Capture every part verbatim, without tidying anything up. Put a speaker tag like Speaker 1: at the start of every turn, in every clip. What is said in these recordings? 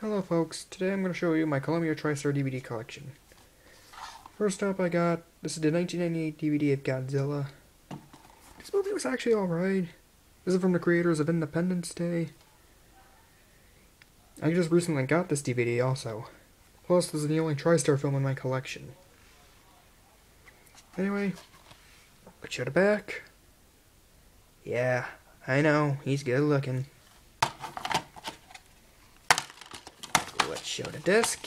Speaker 1: Hello folks, today I'm going to show you my Columbia TriStar D V D collection. First up I got, this is the nineteen ninety-eight D V D of Godzilla. This movie was actually alright. This is from the creators of Independence Day. I just recently got this D V D also. Plus this is the only TriStar film in my collection. Anyway, let's show the back. Yeah, I know, he's good looking. Let's show the disc.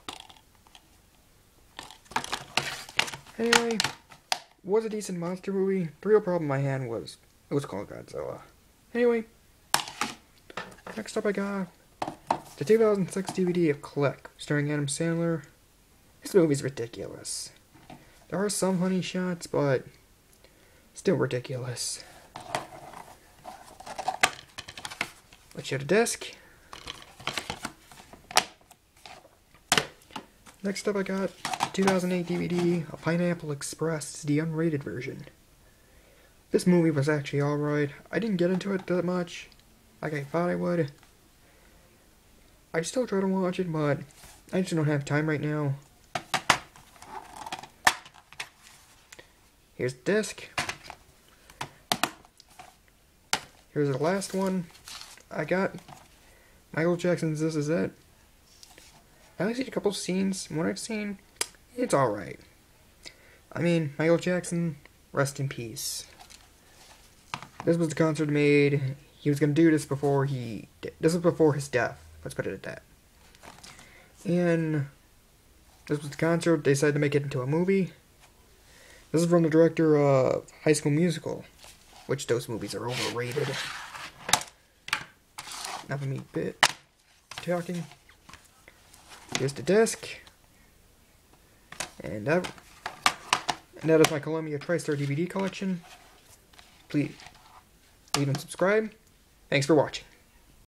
Speaker 1: Anyway, was a decent monster movie. The real problem I had was it was called Godzilla. Anyway, next up I got the two thousand six D V D of Click, starring Adam Sandler. This movie's ridiculous. There are some funny shots, but still ridiculous. Let's show the disc. Next up I got two thousand eight D V D of Pineapple Express, the unrated version. This movie was actually alright. I didn't get into it that much, like I thought I would. I still try to watch it, but I just don't have time right now. Here's the disc. Here's the last one. I got Michael Jackson's This Is It. I only seen a couple of scenes. From what I've seen, it's alright. I mean, Michael Jackson, rest in peace. This was the concert made. He was going to do this before he... This was before his death. Let's put it at that. And this was the concert. They decided to make it into a movie. This is from the director of High School Musical, which those movies are overrated. Enough of me bit talking. Here's the disc. And that, and that is my Columbia TriStar D V D collection. Please leave and subscribe. Thanks for watching.